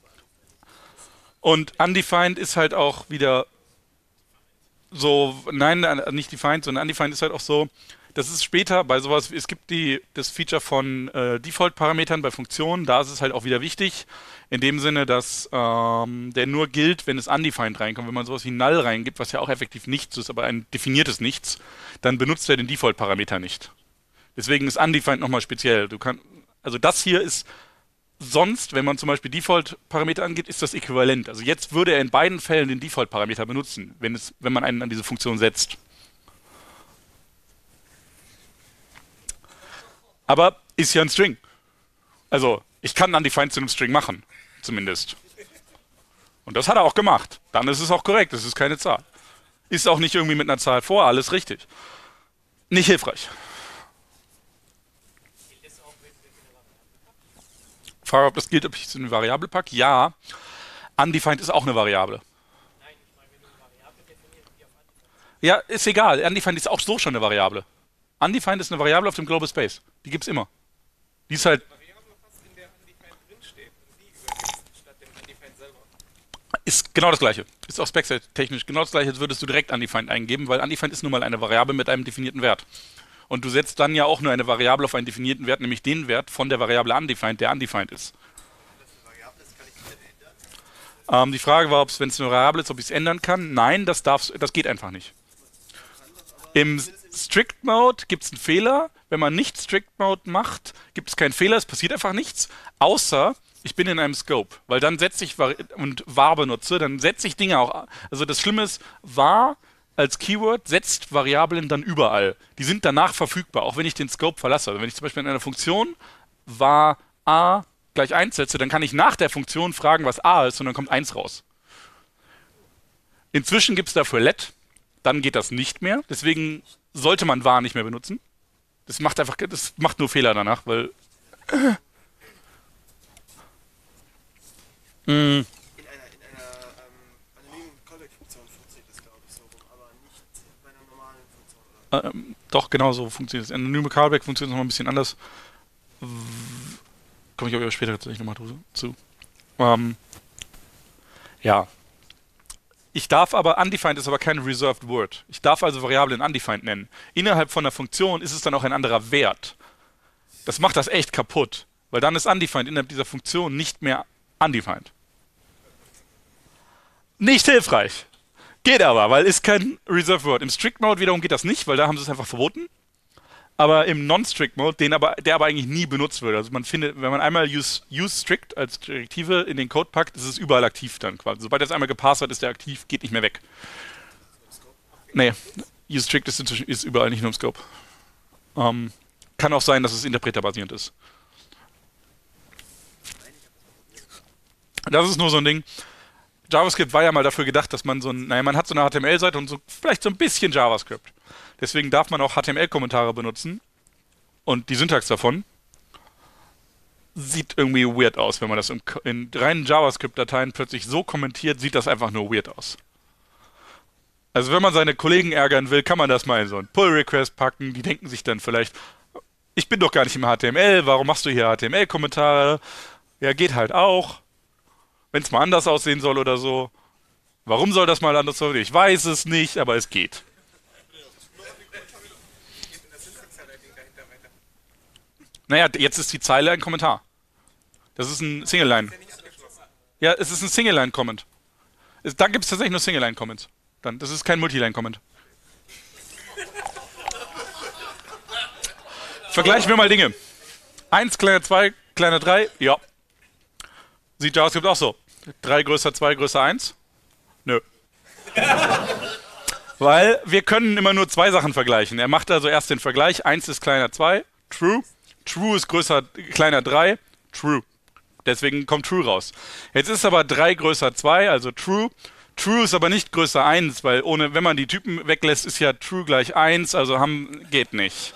Und undefined ist halt auch wieder so, nein, nicht defined, sondern undefined ist halt auch so, das ist später bei sowas, es gibt das Feature von Default-Parametern bei Funktionen, da ist es halt auch wieder wichtig, in dem Sinne, dass der nur gilt, wenn es undefined reinkommt. Wenn man sowas wie null reingibt, was ja auch effektiv nichts ist, aber ein definiertes Nichts, dann benutzt er den Default-Parameter nicht. Deswegen ist undefined nochmal speziell. Also das hier ist sonst, wenn man zum Beispiel Default-Parameter angeht, ist das äquivalent. Also jetzt würde er in beiden Fällen den Default-Parameter benutzen, wenn man einen an diese Funktion setzt. Aber ist ja ein String. Also, ich kann undefined zu einem String machen, zumindest. Und das hat er auch gemacht. Dann ist es auch korrekt, es ist keine Zahl. Ist auch nicht irgendwie mit einer Zahl vor, alles richtig. Nicht hilfreich. Frage, ob das gilt, ob ich es in eine Variable packe. Ja. Undefined ist auch eine Variable. Ja, ist egal. Undefined ist auch so schon eine Variable. Undefined ist eine Variable auf dem Global Space. Die gibt's immer. Die ist halt. Variable fast in der undefined drinsteht und die übergibst statt dem undefined selber. Ist genau das gleiche. Ist auch spec-technisch genau das gleiche, als würdest du direkt undefined eingeben, weil undefined ist nun mal eine Variable mit einem definierten Wert. Und du setzt dann ja auch nur eine Variable auf einen definierten Wert, nämlich den Wert von der Variable undefined, der undefined ist. Wenn das eine Variable ist, kann ich die dann ändern? Die Frage war, wenn es eine Variable ist, ob ich es ändern kann. Nein, das geht einfach nicht. Im Strict Mode gibt es einen Fehler. Wenn man nicht Strict Mode macht, gibt es keinen Fehler, es passiert einfach nichts, außer ich bin in einem Scope, weil dann setze ich und var benutze, dann setze ich Dinge auch. Also das Schlimme ist, var als Keyword setzt Variablen dann überall. Die sind danach verfügbar, auch wenn ich den Scope verlasse. Also wenn ich zum Beispiel in einer Funktion var a gleich 1 setze, dann kann ich nach der Funktion fragen, was a ist, und dann kommt 1 raus. Inzwischen gibt es dafür let, dann geht das nicht mehr. Deswegen sollte man var nicht mehr benutzen. Das macht nur Fehler danach, weil In einer anonymen Callback-Funktion funktioniert das, glaube ich, so rum, aber nicht bei einer normalen Funktion, oder? doch, genau so funktioniert es. Anonyme Callback funktioniert noch mal ein bisschen anders. Komme ich aber später tatsächlich nochmal zu. Ja. Ich darf aber, undefined ist aber kein reserved word. Ich darf also Variablen undefined nennen. Innerhalb von einer Funktion ist es dann auch ein anderer Wert. Das macht das echt kaputt, weil dann ist undefined innerhalb dieser Funktion nicht mehr undefined. Nicht hilfreich. Geht aber, weil ist kein reserved word. Im Strict Mode wiederum geht das nicht, weil da haben sie es einfach verboten. Aber im Non-Strict Mode, der aber eigentlich nie benutzt wird. Also man findet, wenn man einmal use strict als Direktive in den Code packt, ist es überall aktiv dann quasi. Sobald das einmal gepasst hat, ist der aktiv, geht nicht mehr weg. Nee, use strict ist überall, nicht nur im Scope. Kann auch sein, dass es interpreterbasierend ist. Das ist nur so ein Ding. JavaScript war ja mal dafür gedacht, dass man man hat so eine HTML-Seite und vielleicht so ein bisschen JavaScript. Deswegen darf man auch HTML-Kommentare benutzen. Und die Syntax davon sieht irgendwie weird aus, wenn man das in reinen JavaScript-Dateien plötzlich so kommentiert, sieht das einfach nur weird aus. Also wenn man seine Kollegen ärgern will, kann man das mal in so einen Pull-Request packen. Die denken sich dann vielleicht, ich bin doch gar nicht im HTML, warum machst du hier HTML-Kommentare? Ja, geht halt auch. Wenn es mal anders aussehen soll oder so. Warum soll das mal anders aussehen? Ich weiß es nicht, aber es geht. Naja, jetzt ist die Zeile ein Kommentar. Das ist ein Single-Line. Ja, es ist ein Single-Line-Comment. Da gibt es tatsächlich nur Single-Line-Comments. Das ist kein Multi-Line-Comment. Vergleichen wir mal Dinge. 1, kleiner 2, kleiner 3, ja. Sieht JavaScript auch so. 3 größer 2 größer 1? Nö. Weil wir können immer nur zwei Sachen vergleichen. Er macht also erst den Vergleich, 1 ist kleiner 2, true. True ist kleiner 3, true. Deswegen kommt true raus. Jetzt ist aber 3 größer 2, also true. True ist aber nicht größer 1, weil wenn man die Typen weglässt, ist ja true gleich 1, also geht nicht.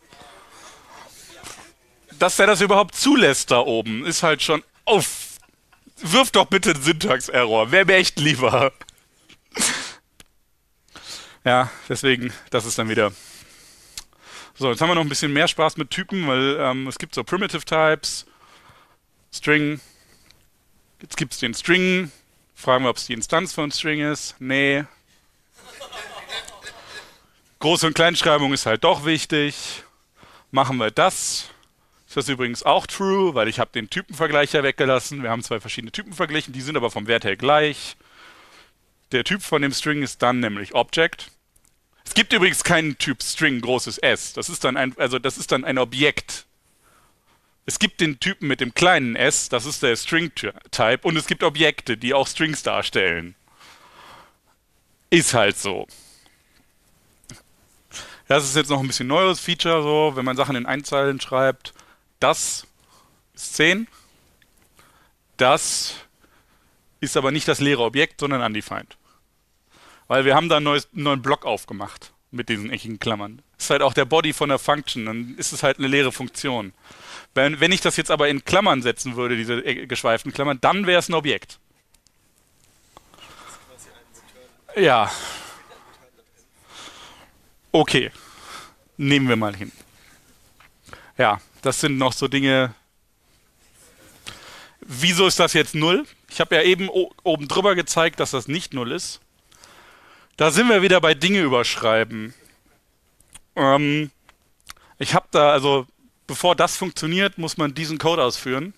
Dass der das überhaupt zulässt da oben, ist halt schon... wirf doch bitte einen Syntax-Error, wäre mir echt lieber. Ja, deswegen, das ist dann wieder... So, jetzt haben wir noch ein bisschen mehr Spaß mit Typen, weil es gibt so Primitive Types, String, jetzt gibt es den String, fragen wir, ob es die Instanz von String ist, nee. Groß- und Kleinschreibung ist halt doch wichtig, machen wir das. Ist das übrigens auch true, weil ich habe den Typenvergleicher weggelassen, wir haben zwei verschiedene Typen verglichen, die sind aber vom Wert her gleich. Der Typ von dem String ist dann nämlich Object. Es gibt übrigens keinen Typ String großes S. Das ist dann ein Objekt. Es gibt den Typen mit dem kleinen s, das ist der String-Type, und es gibt Objekte, die auch Strings darstellen. Ist halt so. Das ist jetzt noch ein bisschen neues Feature, so, wenn man Sachen in Einzeilen schreibt. Das ist 10. Das ist aber nicht das leere Objekt, sondern undefined. Weil wir haben da einen neuen Block aufgemacht mit diesen eckigen Klammern. Das ist halt auch der Body von der Function, dann ist es halt eine leere Funktion. Wenn ich das jetzt aber in Klammern setzen würde, diese geschweiften Klammern, dann wäre es ein Objekt. Ja. Okay. Nehmen wir mal hin. Ja, das sind noch so Dinge. Wieso ist das jetzt 0? Ich habe ja eben oben drüber gezeigt, dass das nicht 0 ist. Da sind wir wieder bei Dinge überschreiben. Ich habe da, also bevor das funktioniert, muss man diesen Code ausführen.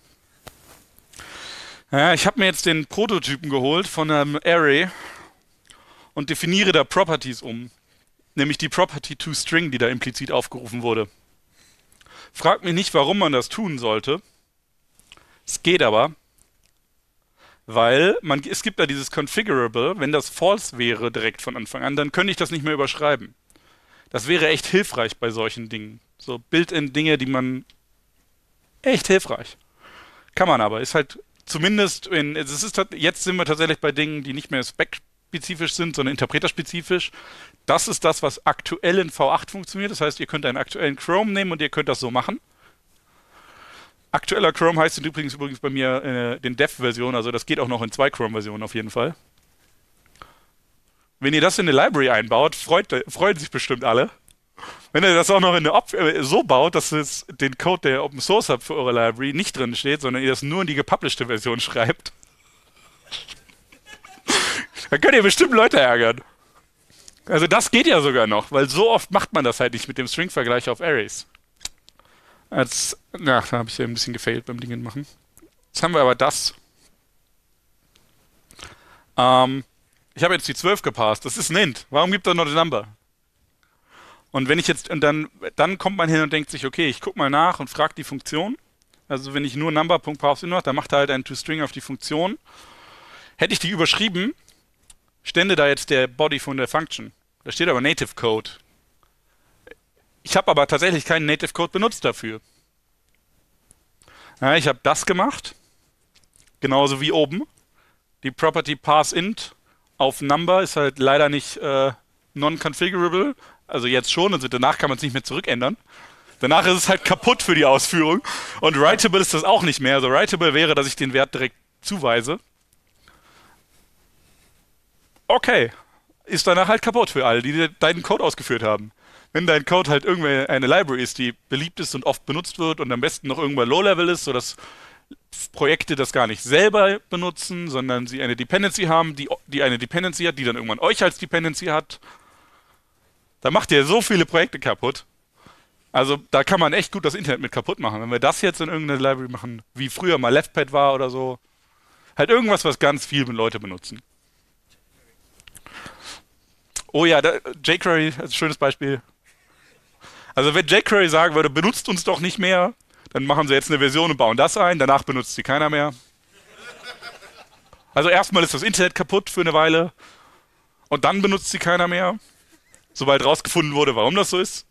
Ja, ich habe mir jetzt den Prototypen geholt von einem Array und definiere da Properties um. Nämlich die Property toString, die da implizit aufgerufen wurde. Fragt mich nicht, warum man das tun sollte. Es geht aber. Weil es gibt da dieses Configurable, wenn das false wäre direkt von Anfang an, dann könnte ich das nicht mehr überschreiben. Das wäre echt hilfreich bei solchen Dingen. So Built-in-Dinge, die man... Echt hilfreich. Kann man aber. Ist halt zumindest... Jetzt sind wir tatsächlich bei Dingen, die nicht mehr spec-spezifisch sind, sondern interpreterspezifisch. Das ist das, was aktuell in V8 funktioniert. Das heißt, ihr könnt einen aktuellen Chrome nehmen und ihr könnt das so machen. Aktueller Chrome heißt übrigens bei mir den Dev-Version, also das geht auch noch in 2 Chrome-Versionen auf jeden Fall. Wenn ihr das in eine Library einbaut, freuen sich bestimmt alle. Wenn ihr das auch noch in eine so baut, dass es den Code, der Open Source habt für eure Library, nicht drin steht, sondern ihr das nur in die gepublishte Version schreibt, dann könnt ihr bestimmt Leute ärgern. Also das geht ja sogar noch, weil so oft macht man das halt nicht mit dem String-Vergleich auf Arrays. Da habe ich ja ein bisschen gefailt beim Dingen machen. Jetzt haben wir aber das. Ich habe jetzt die 12 gepasst. Das ist ein Int. Warum gibt er noch eine Number? Und wenn ich jetzt, und dann kommt man hin und denkt sich, okay, ich gucke mal nach und frage die Funktion. Also wenn ich nur Number.parse mache, dann macht er halt ein toString auf die Funktion. Hätte ich die überschrieben, stände da jetzt der Body von der Function. Da steht aber Native Code. Ich habe aber tatsächlich keinen Native Code benutzt dafür. Ja, ich habe das gemacht, genauso wie oben. Die Property parseInt auf Number ist halt leider nicht non-configurable. Also jetzt schon, also danach kann man es nicht mehr zurückändern. Danach ist es halt kaputt für die Ausführung. Und writable ist das auch nicht mehr. Also writable wäre, dass ich den Wert direkt zuweise. Okay, ist danach halt kaputt für alle, die deinen Code ausgeführt haben. Wenn dein Code halt irgendwie eine Library ist, die beliebt ist und oft benutzt wird und am besten noch irgendwann Low-Level ist, sodass Projekte das gar nicht selber benutzen, sondern sie eine Dependency haben, die eine Dependency hat, die dann irgendwann euch als Dependency hat, da macht ihr so viele Projekte kaputt. Also da kann man echt gut das Internet mit kaputt machen. Wenn wir das jetzt in irgendeiner Library machen, wie früher mal LeftPad war oder so, halt irgendwas, was ganz viele Leute benutzen. Oh ja, jQuery ist ein schönes Beispiel. Also wenn jQuery sagen würde, benutzt uns doch nicht mehr, dann machen sie jetzt eine Version und bauen das ein, danach benutzt sie keiner mehr. Also erstmal ist das Internet kaputt für eine Weile und dann benutzt sie keiner mehr. sobald rausgefunden wurde, warum das so ist.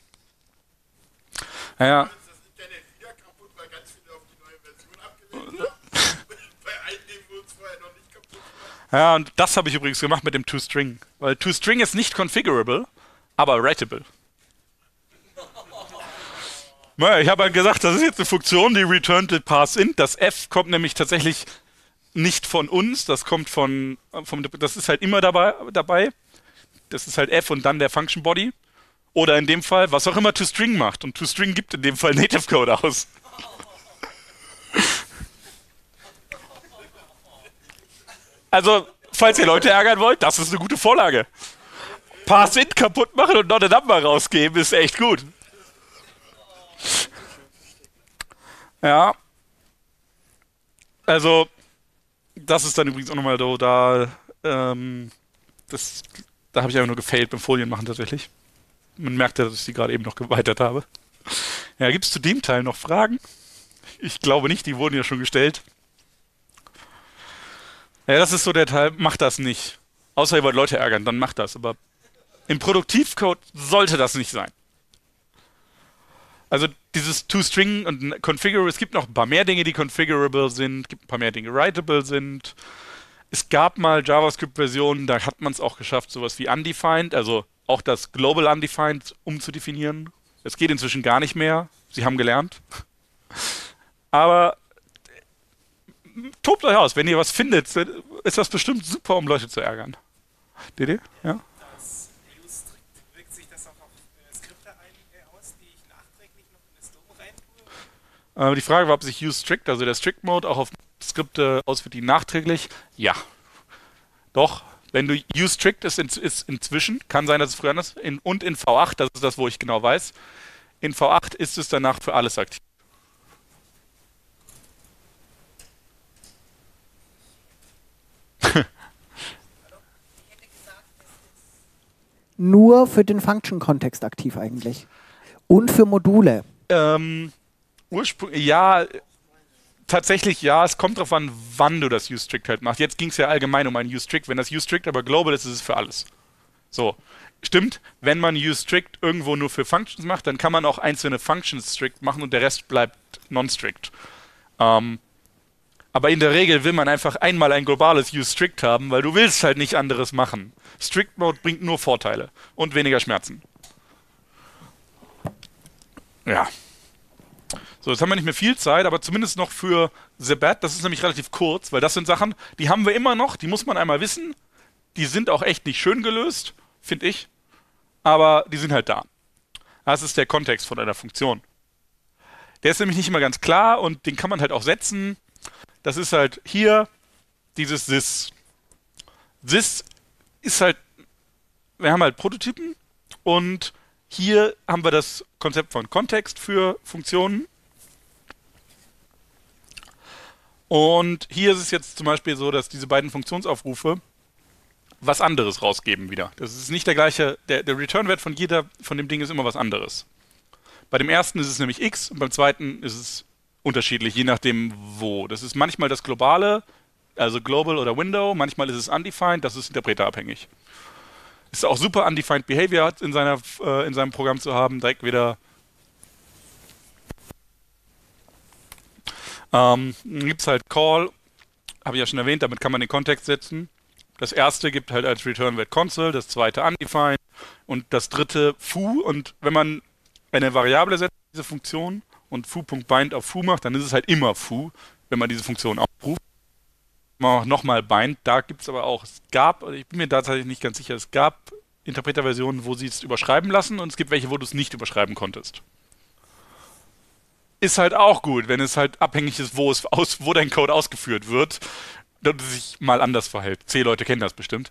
Naja, Ist das Internet wieder kaputt, weil ganz viele auf die neue Version abgelehnt haben? Bei einigen wurde es vorher noch nicht kaputt gemacht. ja, und das habe ich übrigens gemacht mit dem ToString. Weil ToString ist nicht configurable, aber writable. Naja, ich habe halt gesagt, das ist jetzt eine Funktion, die returned the parseInt. Das F kommt nämlich tatsächlich nicht von uns, das kommt das ist halt immer dabei. Das ist halt F und dann der Function Body. Oder in dem Fall, was auch immer ToString macht. Und ToString gibt in dem Fall Native Code aus. Also, falls ihr Leute ärgern wollt, das ist eine gute Vorlage. parseInt kaputt machen und not a number rausgeben, ist echt gut. Ja. Also, das ist dann übrigens auch nochmal so, da habe ich einfach nur gefailt beim Folienmachen tatsächlich. Man merkt ja, dass ich sie gerade eben noch geweitet habe. Ja, gibt es zu dem Teil noch Fragen? Ich glaube nicht, die wurden ja schon gestellt. Ja, das ist so der Teil, macht das nicht. Außer ihr wollt Leute ärgern, dann macht das. Aber im Produktivcode sollte das nicht sein. Also dieses ToString und Configurable, es gibt noch ein paar mehr Dinge, die configurable sind, gibt ein paar mehr Dinge, die writable sind. Es gab mal JavaScript-Versionen, da hat man es auch geschafft, sowas wie undefined, also auch das Global Undefined umzudefinieren. Es geht inzwischen gar nicht mehr. Sie haben gelernt. Aber tobt euch aus, wenn ihr was findet, ist das bestimmt super, um Leute zu ärgern. Dede? Ja? Das Use-Strict, wirkt sich das auch auf Skripte aus, die ich nachträglich noch in das DOM reintue? Die Frage war, ob sich useStrict, also der Strict-Mode, auch auf Skripte auswirkt, die nachträglich. Ja. Doch. Wenn du useStrict ist inzwischen, kann sein, dass es früher anders ist, und in V8, das ist das, wo ich genau weiß, in V8 ist es danach für alles aktiv. Nur für den Function-Kontext aktiv eigentlich. Und für Module. Ursprünglich, ja, tatsächlich ja, es kommt darauf an, wann du das useStrict halt machst. Jetzt ging es ja allgemein um ein useStrict. Wenn das useStrict aber global ist, ist es für alles. So, stimmt, wenn man useStrict irgendwo nur für Functions macht, dann kann man auch einzelne Functions strict machen und der Rest bleibt non-strict. Aber in der Regel will man einfach einmal ein globales useStrict haben, weil du willst halt nicht anderes machen. Strict Mode bringt nur Vorteile und weniger Schmerzen. Ja. So, jetzt haben wir nicht mehr viel Zeit, aber zumindest noch für The Bat, das ist nämlich relativ kurz, weil das sind Sachen, die haben wir immer noch, die muss man einmal wissen. Die sind auch echt nicht schön gelöst, finde ich, aber die sind halt da. Das ist der Kontext von einer Funktion. Der ist nämlich nicht immer ganz klar und den kann man halt auch setzen. Das ist halt hier dieses This. This ist halt, wir haben halt Prototypen und hier haben wir das Konzept von Kontext für Funktionen. Und hier ist es jetzt zum Beispiel so, dass diese beiden Funktionsaufrufe was anderes rausgeben wieder. Das ist nicht der gleiche, der Return-Wert von dem Ding ist immer was anderes. Bei dem ersten ist es nämlich x und beim zweiten ist es unterschiedlich, je nachdem wo. Das ist manchmal das Globale, also Global oder Window, manchmal ist es undefined, das ist interpreterabhängig. Ist auch super undefined Behavior in seinem Programm zu haben, direkt wieder. Dann gibt es halt Call, habe ich ja schon erwähnt, damit kann man den Kontext setzen. Das erste gibt halt als Return-Wert Console, das zweite undefined und das dritte foo. Und wenn man eine Variable setzt, diese Funktion, und foo.bind auf foo macht, dann ist es halt immer foo, wenn man diese Funktion aufruft. Nochmal bind, da gibt es aber auch, ich bin mir da tatsächlich nicht ganz sicher, es gab Interpreterversionen, wo sie es überschreiben lassen und es gibt welche, wo du es nicht überschreiben konntest. Ist halt auch gut, wenn es halt abhängig ist, wo dein Code ausgeführt wird, dass es sich mal anders verhält. C-Leute kennen das bestimmt.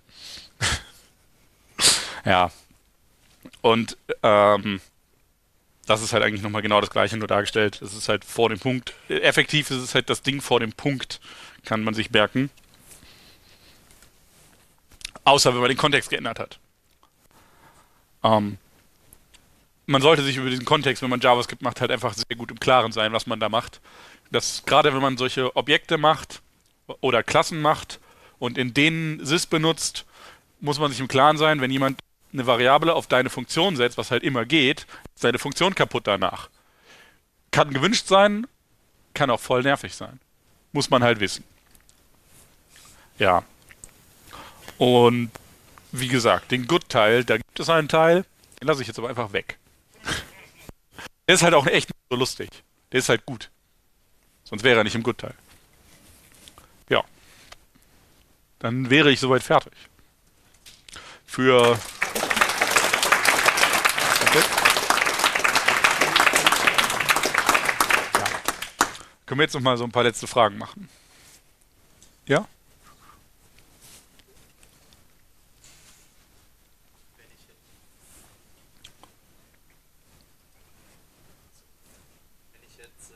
Ja. Und das ist halt eigentlich nochmal genau das Gleiche, nur dargestellt. Es ist halt vor dem Punkt. Effektiv ist es halt das Ding vor dem Punkt, kann man sich merken. Außer wenn man den Kontext geändert hat. Man sollte sich über diesen Kontext, wenn man JavaScript macht, halt einfach sehr gut im Klaren sein, was man da macht. Das, gerade wenn man solche Objekte macht oder Klassen macht und in denen sys benutzt, muss man sich im Klaren sein, wenn jemand eine Variable auf deine Funktion setzt, was halt immer geht, ist deine Funktion kaputt danach. Kann gewünscht sein, kann auch voll nervig sein. Muss man halt wissen. Ja. Und wie gesagt, den Good-Teil, da gibt es einen Teil, den lasse ich jetzt aber einfach weg. Der ist halt auch echt nicht so lustig. Der ist halt gut. Sonst wäre er nicht im Good-Teil. Ja. Dann wäre ich soweit fertig. Für... Okay. Ja. Können wir jetzt noch mal so ein paar letzte Fragen machen? Ja? Wenn ich jetzt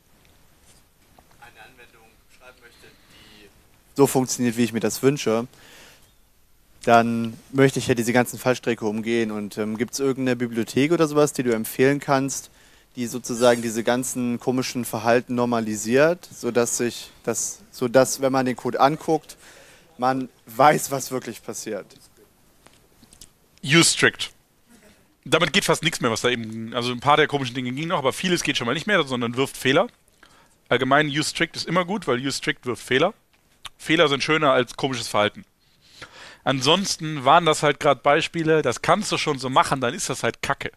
eine Anwendung schreiben möchte, die so funktioniert, wie ich mir das wünsche, dann möchte ich ja diese ganzen Fallstricke umgehen. Und gibt es irgendeine Bibliothek oder sowas, die du empfehlen kannst, die sozusagen diese ganzen komischen Verhalten normalisiert, sodass wenn man den Code anguckt, man weiß, was wirklich passiert? Use strict. Damit geht fast nichts mehr, was da eben, also ein paar der komischen Dinge ging noch, aber vieles geht schon mal nicht mehr, sondern wirft Fehler. Allgemein use strict ist immer gut, weil use strict wirft Fehler. Fehler sind schöner als komisches Verhalten. Ansonsten waren das halt gerade Beispiele, das kannst du schon so machen, dann ist das halt Kacke.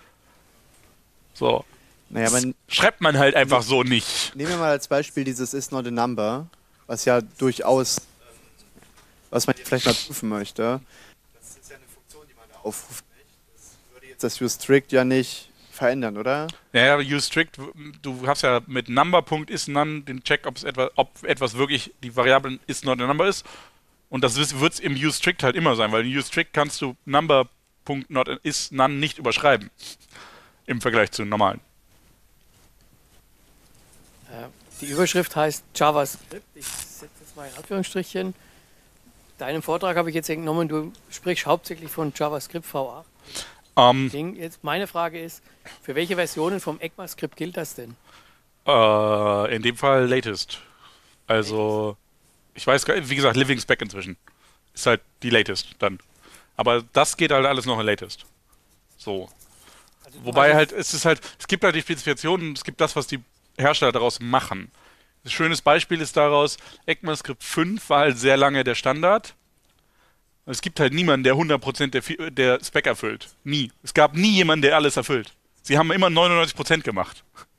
So. Naja, Schreibt man halt einfach so nicht. nehmen wir mal als Beispiel dieses is not a number, was ja durchaus, was man hier vielleicht mal prüfen möchte. Das ist ja eine Funktion, die man da aufruft. Das würde jetzt das use strict ja nicht verändern, oder? Naja, use strict, du hast ja mit number.isNone den Check, ob etwas wirklich die Variable is not a number ist. Und das wird es im use strict halt immer sein, weil in use strict kannst du number.isNone nicht überschreiben. Im Vergleich zu normalen. Die Überschrift heißt JavaScript. Ich setze jetzt mal in Anführungsstrichen. Deinem Vortrag habe ich jetzt entnommen, du sprichst hauptsächlich von JavaScript V8. Jetzt meine Frage ist, für welche Versionen vom ECMAScript gilt das denn? In dem Fall latest. Also, ich weiß gar nicht, wie gesagt, Living Spec inzwischen. Ist halt die latest dann. Aber das geht halt alles noch in latest. So. Wobei halt, es gibt halt die Spezifikationen, es gibt das, was die Hersteller daraus machen. Ein schönes Beispiel ist daraus, ECMAScript 5 war halt sehr lange der Standard. Es gibt halt niemanden, der 100% der Spec erfüllt. Nie. Es gab nie jemanden, der alles erfüllt. Sie haben immer 99% gemacht.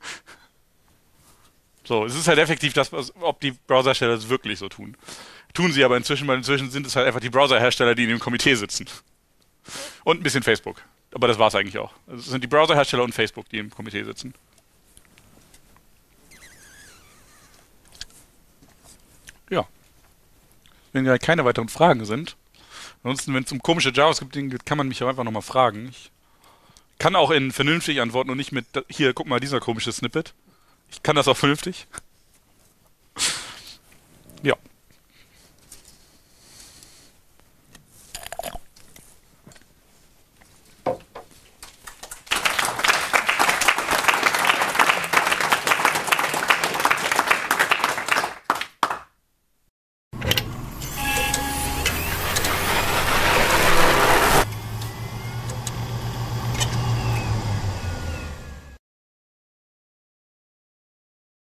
So, es ist halt effektiv das, ob die Browserhersteller das wirklich so tun. Tun sie aber inzwischen, weil inzwischen sind es halt einfach die Browserhersteller, die in dem Komitee sitzen. Und ein bisschen Facebook. Aber das war es eigentlich auch. Also es sind die Browserhersteller und Facebook, die im Komitee sitzen. Ja. Wenn ja keine weiteren Fragen sind. Ansonsten, wenn es um komische JavaScript-Dinge geht, kann man mich auch einfach nochmal fragen. Ich kann auch in vernünftig antworten und nicht mit, hier, guck mal, dieser komische Snippet. Ich kann das auch vernünftig. Ja.